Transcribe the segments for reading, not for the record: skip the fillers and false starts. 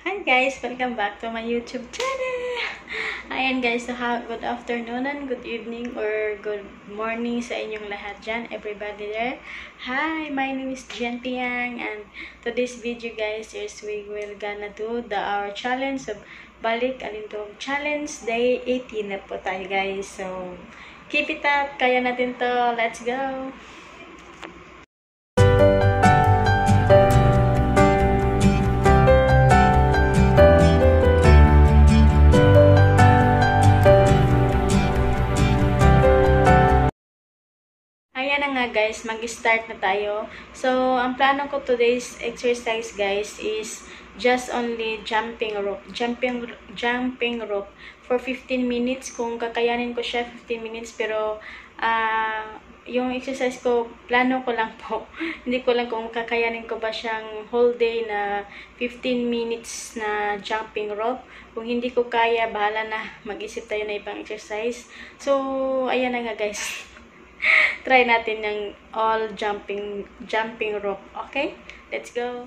Hi guys! Welcome back to my YouTube channel! Ayan guys, so good afternoon and good evening or good morning sa inyong lahat dyan, everybody there. Hi! My name is Jen Piang, and today's video guys is we will gonna do our challenge of Balik, Alindug challenge day 18 na po tayo guys. So, keep it up! Kaya natin to! Let's go! Ayan na nga guys, mag-start na tayo. So, ang plano ko today's exercise guys is just only jumping rope. Jumping rope for 15 minutes. Kung kakayanin ko siya, 15 minutes. Pero, yung exercise ko, plano ko lang po. Hindi ko lang kung kakayanin ko ba siyang whole day na 15 minutes na jumping rope. Kung hindi ko kaya, bahala na. Mag-isip tayo na ibang exercise. So, ayan na nga guys. Try natin yung all jumping rope. Okay? Let's go.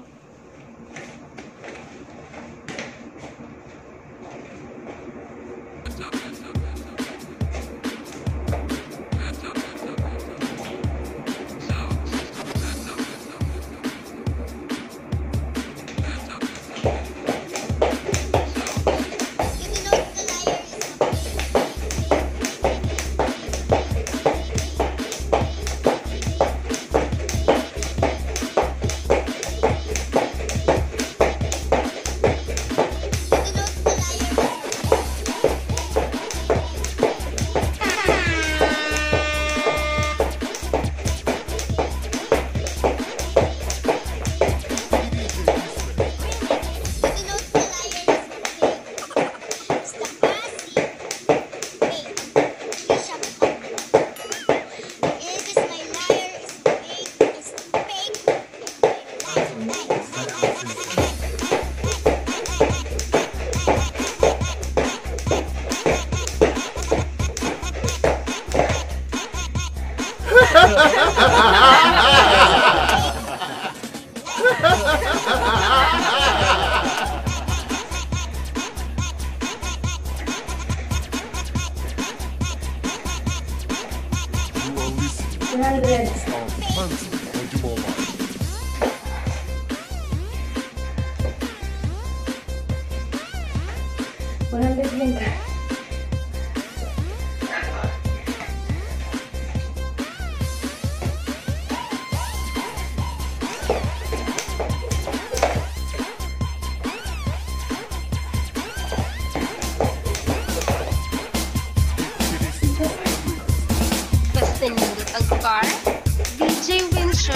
Nindot ang car, DJ Wincher.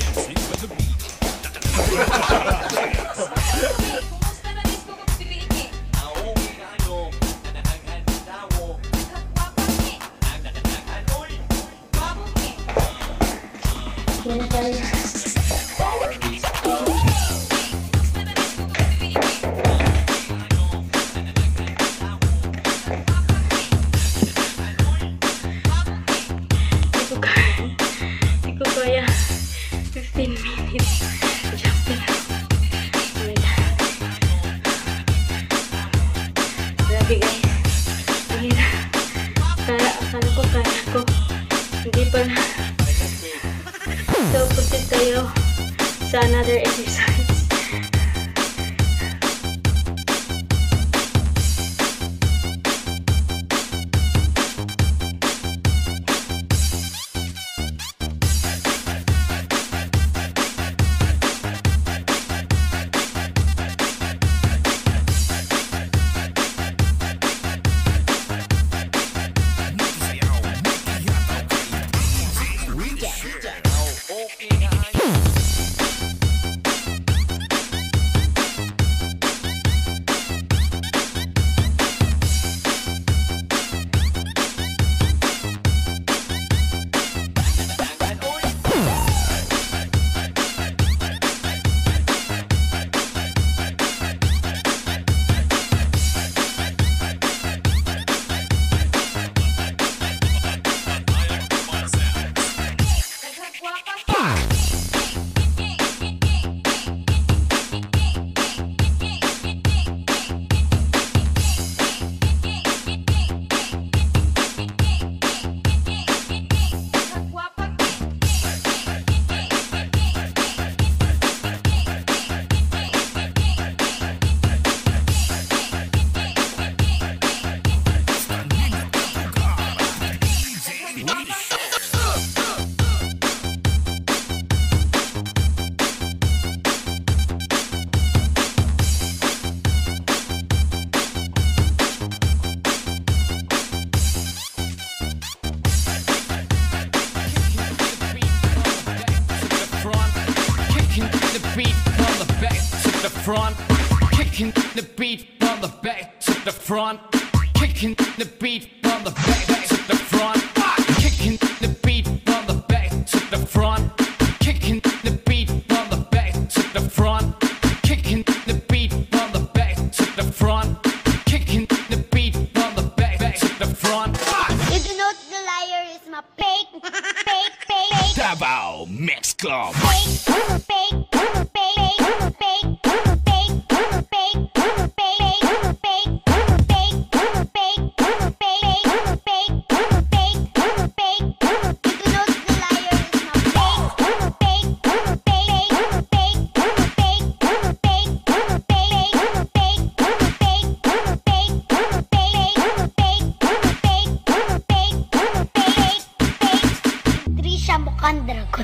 Kaya 15 minutes jumping. Grabe guys. Akala ko kaya ko. Hindi pa na. So, proceed tayo sa another exercise. Kicking the beat from the back to the front. Kicking the beat from the back to the front. Kicking the beat from the back to the front. Kicking the beat from the back to the front. Kicking the beat from the back to the front. Kicking the beat from the back to the front. You do not the liar is my fake. Davao Mix Club. Mukhang dragon.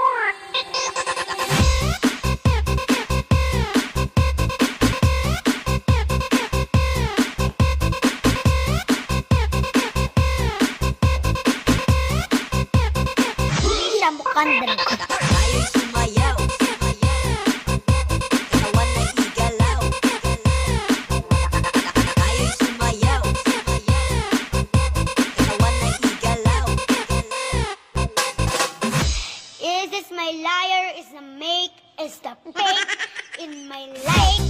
Siya mukhang dragon. Tayo'y sumayaw, katawan na igalaw. Tayo'y sumayaw, katawan na igalaw. Is this my liar? Is the make? Is the fake in my life?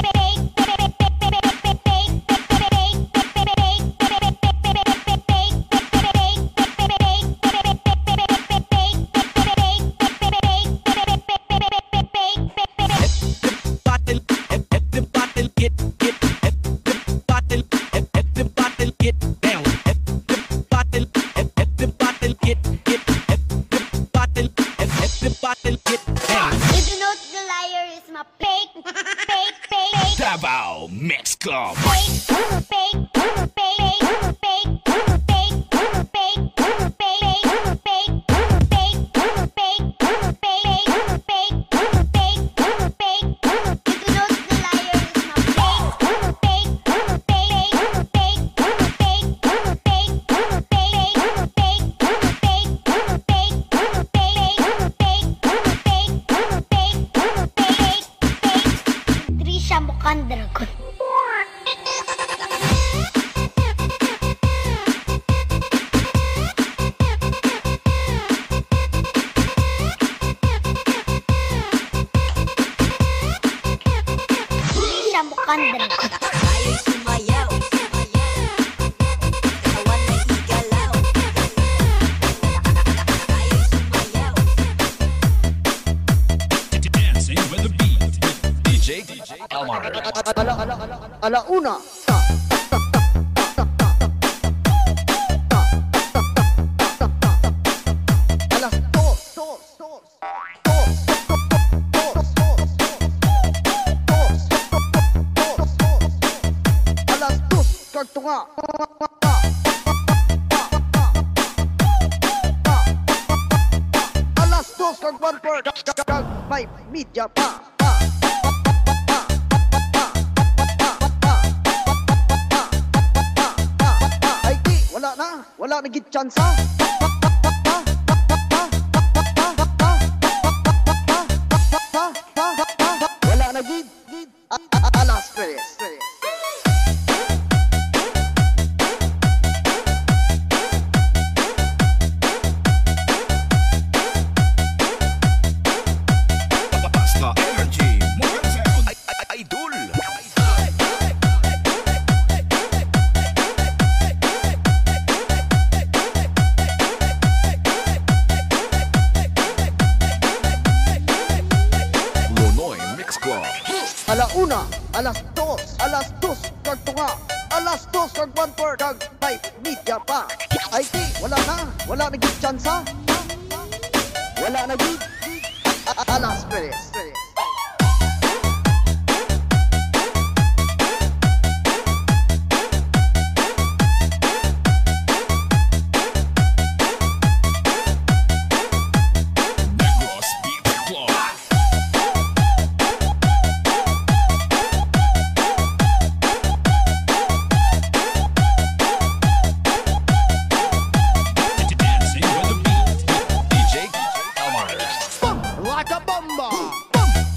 Davao Mix Club. Mukhang dragon. Siya mukhang dragon. Tayo'y sumayaw, katawan na igalaw. Tayo'y sumayaw. Dancing with the beat. DJ Elmar. Alauna. Alas dos. Alas dos. Kartunga. Alas dos kag 1/4. May media pa. Wala na gid tsansa. Wala na gid. Alas tres. Basta Energy. Idol. Alauna, alas dos, kag tunga, alas dos, kag 1/4, kag 5 media pa. IT, wala na gid tsansa. Wala na gid. Alas tres. Like a bomber.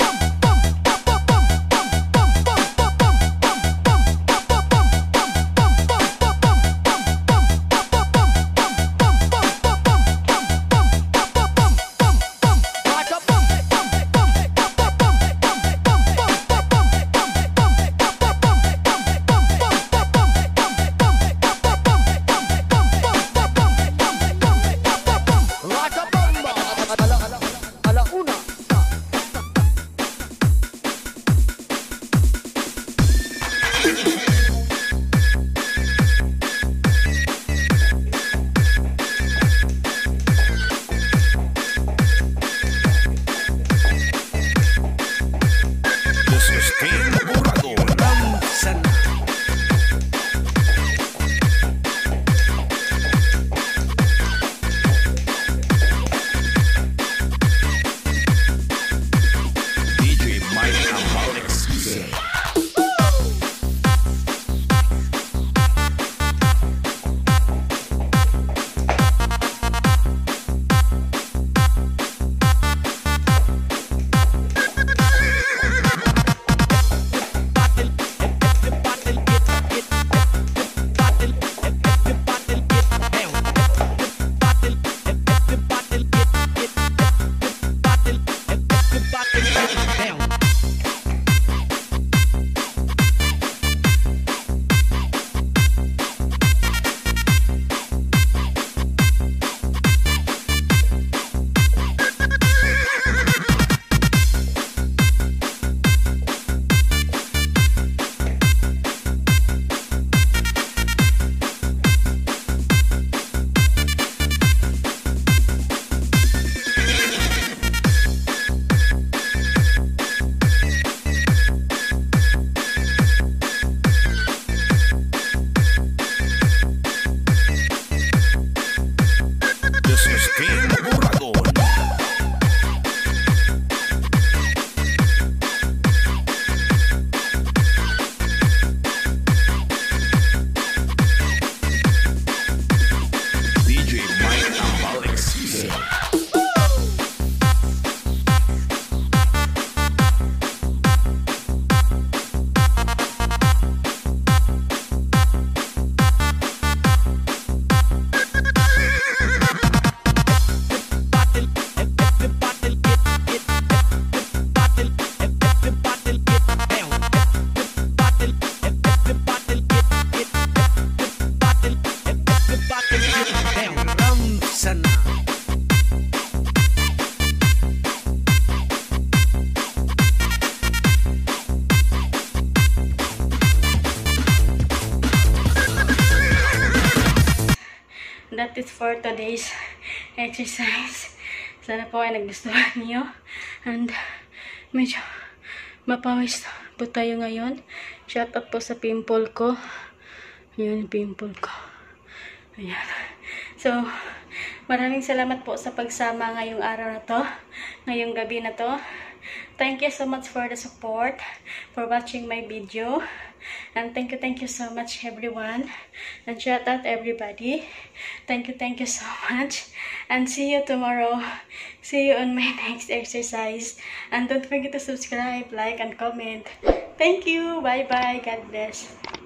that is for today's exercise. Sana po ay nagustuhan niyo. And medyo mapawis po tayo ngayon. Shout out po sa pimple ko. Ayan yung pimple ko. Ayan. So, maraming salamat po sa pagsama ngayong araw na to. Ngayong gabi na to. Thank you so much for the support, for watching my video. And thank you so much everyone. And shout out everybody. Thank you so much. And see you tomorrow. See you on my next exercise. And don't forget to subscribe, like, and comment. Thank you. Bye-bye. God bless.